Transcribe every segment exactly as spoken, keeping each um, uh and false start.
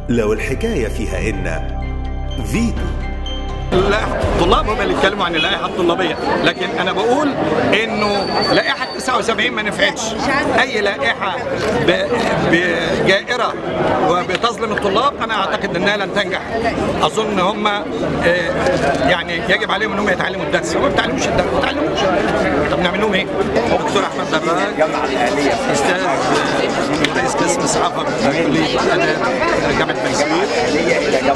لو الحكاية فيها إن فيتو. اللائحة الطلاب هم اللي يتكلموا عن اللائحة الطلابية، لكن أنا بقول إنه لائحة تسعة وسبعين ما نفعتش. أي لائحة بجائرة وبتظلم الطلاب أنا أعتقد إنها لن تنجح. أظن هم يعني يجب عليهم إنهم يتعلموا الدرس، هم ما بيتعلموش الدرس، ما بيتعلموش. طب نعمل لهم إيه؟ دكتور أحمد دراج أستاذ رئيس قسم الصحافة بكلية الآداب جامعة بني سويف،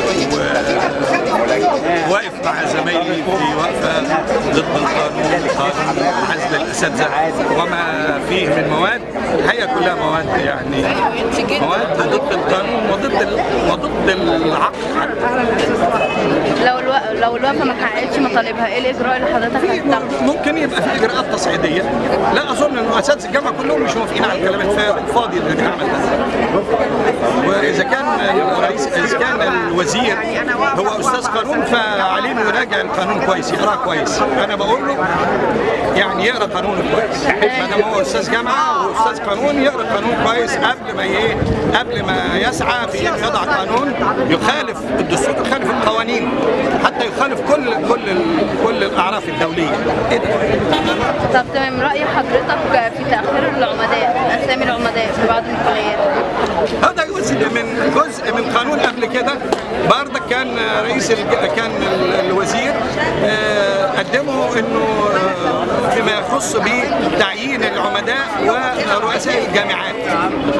واقف مع زمايلي في وقفة ضد القانون، قانون عزل الأساتذة وما فيه من مواد، الحقيقة كلها مواد يعني مواد ضد القانون وضد وضد العقل حتى. لو الو... لو الوقفة ما حققتش مطالبها، ايه الإجراء اللي حضرتك هتاخده؟ ممكن يبقى في إجراءات تصعيدية، لا أظن إن أساتذة الجامعة كلهم مش موافقين على الكلام الفاضي اللي بيتعمل ده. وإذا كان الرئيس إذا كان الوزير هو أستاذ قانون فعليه انه يراجع القانون كويس، يقراه كويس. انا بقول له يعني يقرا قانون كويس، ما دام هو استاذ جامعه واستاذ قانون يقرا قانون كويس قبل ما ايه قبل ما يسعى في انه يضع قانون يخالف الدستور، يخالف القوانين، حتى يخالف كل كل كل الاعراف الدوليه. ايه ده؟ طب تمام، راي حضرتك في تاخير العمداء، اسامي العمداء في بعض الكليات؟ هذا جزء من جزء من قانون قبل كده برضك كان رئيس كان الوزير قدموا انه فيما يخص بتعيين العمداء ورؤساء الجامعات،